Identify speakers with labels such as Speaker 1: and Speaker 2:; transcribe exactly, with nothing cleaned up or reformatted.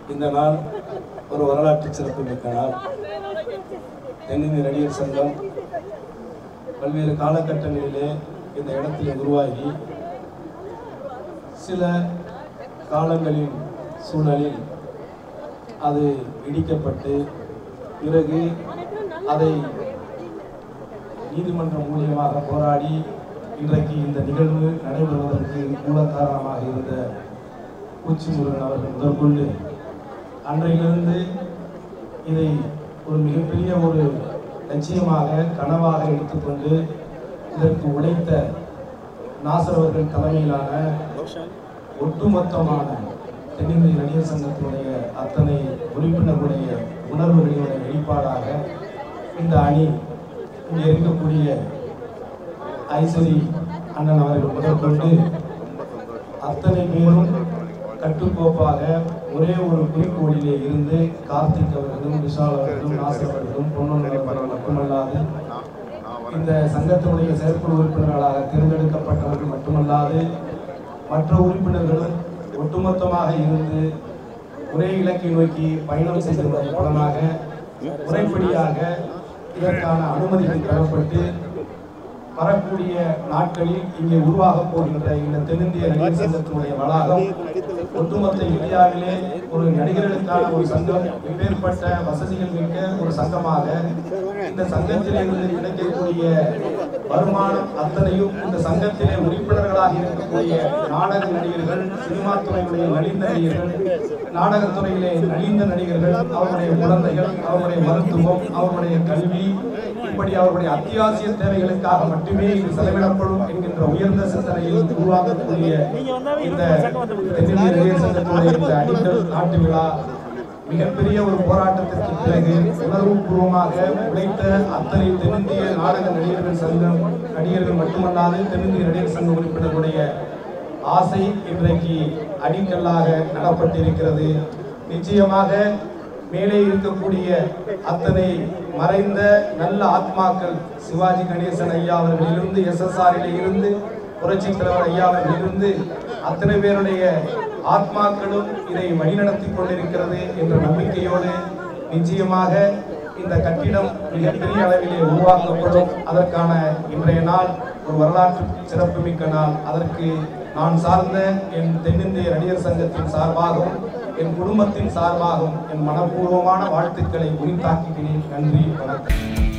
Speaker 1: இந்த நாள் ஒரு வரலாற்று சிறப்பு மிக்க நாள். தென்னிந்திய நடிகர் சங்கம் பல்வேறு காலகட்டங்களிலே இந்த இடத்தில் உருவாகி சில காலங்களின் சூழலில் அது இடிக்கப்பட்டு பிறகு அதை நீதிமன்றம் மூலியமாக போராடி இன்றைக்கு இந்த நிகழ்வு நடைபெறுவதற்கு மூல காரணமாக இருந்த பூச்சி முருகன் அவர்கள் முதற்கொண்டு அன்றையிலிருந்து இதை ஒரு மிகப்பெரிய ஒரு லட்சியமாக கனவாக எடுத்துக்கொண்டு இதற்கு உழைத்த நாசர் அவர்கள் தலைமையிலான ஒட்டுமொத்தமான தென்னிந்திய நடிகர் சங்கத்தினுடைய அத்தனை உறுப்பினர்களுடைய உணர்வுகளினுடைய வெளிப்பாடாக இந்த அணி இங்கே இருக்கக்கூடிய ஐஸ்வரி அண்ணன் அவர்கள் முதற்கொண்டு அத்தனை பேரும் கட்டுக்கோப்பாக ஒரே ஒரு குறிக்கோளிலே இருந்து கார்த்திக் அவர்களும் விஷால் அவர்களும் நாசர் அவர்களும் பொன்னன் அவர்கள் மட்டுமல்லாது இந்த சங்கத்தினுடைய செயற்குழு உறுப்பினர்களாக தேர்ந்தெடுக்கப்பட்டவர்கள் மட்டுமல்லாது மற்ற உறுப்பினர்களும் ஒட்டுமொத்தமாக இருந்து ஒரே இலக்கை நோக்கி பயணம் செய்ததன் மூலமாக முறைப்படியாக இதற்கான அனுமதிகள் பெறப்பட்டு வரக்கூடிய நாட்களில் இங்கே உருவாக போகின்ற இந்த தென்னிந்திய நடிகர் சங்கத்தினுடைய வளாகம் ஒட்டுமொத்த இந்தியாவிலே ஒரு நடிகர்களுக்கான ஒரு சங்கம் இப்பேற்பட்ட வசதிகள் மிக்க ஒரு சங்கமாக இந்த சங்கத்திலிருந்து கிடைக்கக்கூடிய வருமானம் அத்தனையும் இந்த சங்கத்திலே உறுப்பினர்களாக இருக்கக்கூடிய நாடக நடிகர்கள், சினிமா துறையுடைய நலிந்த நடிகர்கள், நாடகத்துறையிலே நலிந்த நடிகர்கள், அவருடைய குழந்தைகள், அவருடைய மருத்துவம், அவருடைய கல்வி, இப்படி அவருடைய அத்தியாவசிய தேவைகளுக்காக மட்டுமே இது செலவிடப்படும் என்கின்ற உயர்ந்த சிந்தனையில் உருவாக்கக்கூடிய இந்த தென்னிந்திய நடிகர் சங்கத்தினுடைய இந்த அடிக்கல் நாட்டு விழா மிகப்பெரிய ஒரு போராட்டத்திற்கு பிறகு உணர்வுபூர்வமாக உழைத்த அத்தனை தென்னிந்திய நாடக நடிகர்கள் சங்கம் நடிகர்கள் மட்டுமல்லாது தென்னிந்திய நடிகர் சங்க உறுப்பினர்களுடைய ஆசை இன்றைக்கு அடிக்கல்லாக நடப்பட்டிருக்கிறது. நிச்சயமாக மேலே இருக்கக்கூடிய அத்தனை மறைந்த நல்ல ஆத்மாக்கள் சிவாஜி கணேசன் ஐயா அவர்களிலிருந்து எஸ் எஸ் ஆரிலே இருந்து புரட்சி தலைவர் ஐயா அவர்களிலிருந்து அத்தனை பேருடைய ஆத்மாக்களும் இதை வழிநடத்தி கொண்டிருக்கிறது என்ற நம்பிக்கையோடு நிச்சயமாக இந்த கட்டிடம் மிகப்பெரிய அளவிலே உருவாக்கப்படும். அதற்கான இன்றைய நாள் ஒரு வரலாற்று சிறப்புமிக்க நாள். அதற்கு நான் சார்ந்த என் தென்னிந்திய நடிகர் சங்கத்தின் சார்பாகவும் என் குடும்பத்தின் சார்பாகவும் என் மனப்பூர்வமான வாழ்த்துக்களை உரித்தாக்குகிறேன். நன்றி, வணக்கம்.